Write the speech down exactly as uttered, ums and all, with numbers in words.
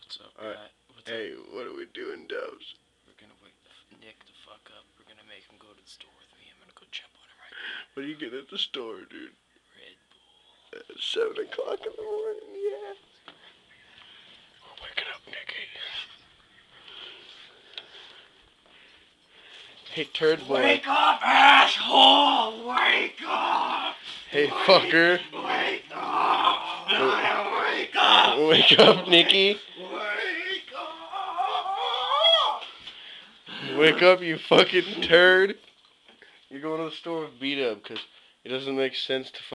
What's up, Alright. Pat? What's Hey, up? what are we doing, Dubs? We're gonna wake the Nick the fuck up. We're gonna make him go to the store with me. I'm gonna go jump on him right now. What are you getting at the store, dude? Red Bull. At seven o'clock in the morning, yeah. We're waking up, Nikki. Hey, turd boy. Wake up, asshole! Wake up! Hey, wake, fucker. Wake up! Wake up! Wake up, Nikki. Wake up! Wake up, you fucking turd. You're going to the store with beat up because it doesn't make sense to